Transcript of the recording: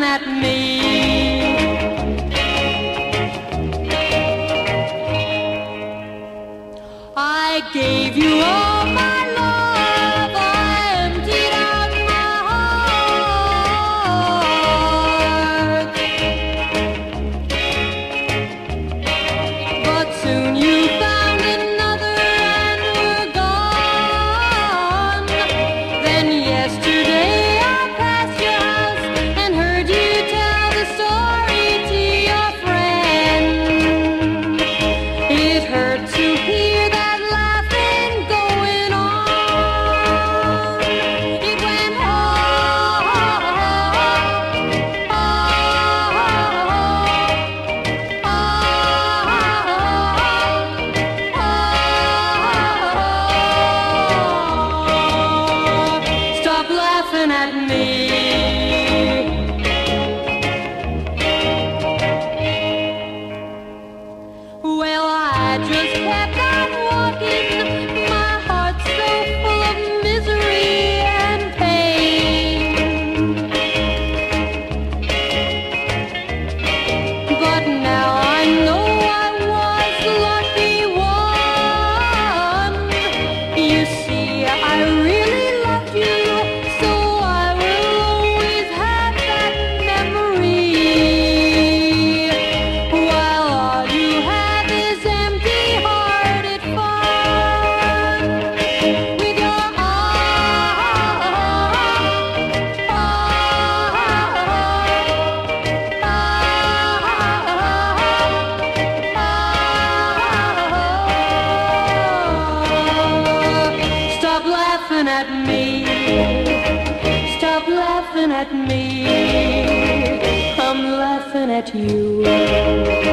at me. I gave you all my love, I emptied out my heart, but soon you found another and were gone. Then yesterday I passed your house and heard you tell the story to your friend. It hurt to hear that laughing going on. It went oh, oh, oh, oh. Stop laughing at me. Well, I just kept on walking, my heart so full of misery and pain. But now I know I was the lucky one. You see, I really loved you, so I will always have that memory. While all you have is empty-hearted fun with your Stop laughing at me. Stop laughing at me. I'm laughing at you.